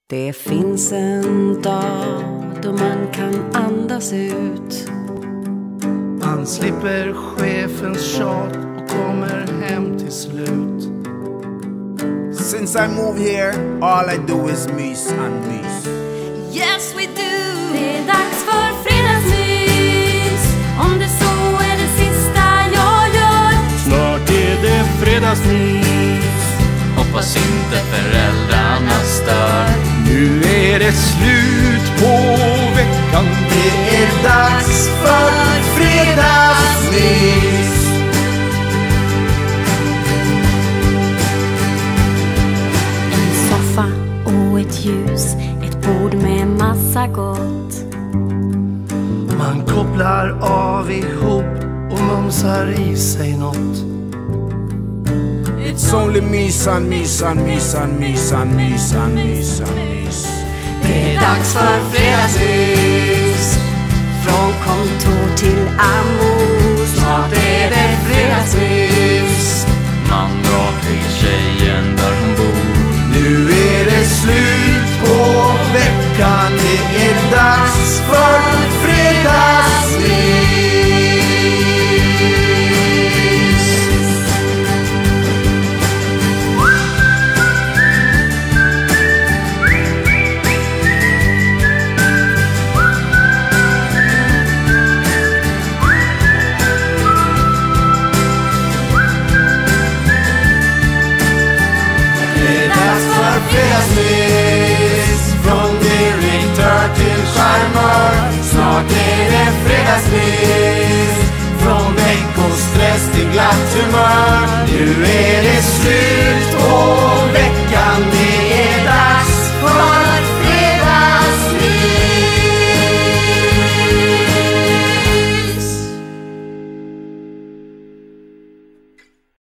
Det finns en dag då man kan andas ut. Man slipper chefens tjat och kommer hem till slut. Since I moved here, all I do is mys and mys. Yes we do. Det är dags för fredagsmys. Om det så är det sista jag gör. Snart är det fredagsmys. Hoppas inte föräldrarna stör. Nu är det slut på veckan. Det är dags för fredagsmys. En soffa och ett ljus. Ett bord med massa gott. Man kopplar av ihop och mumsar i sig något. It's only mys and mys and mys and mys and mys and mys and mys. Det är dags för fredagsmys. Från kontor till amor. Snart är det fredagsmys. Man drar till tjejen där hon bor. Nu är det slut på veckan. Det är dags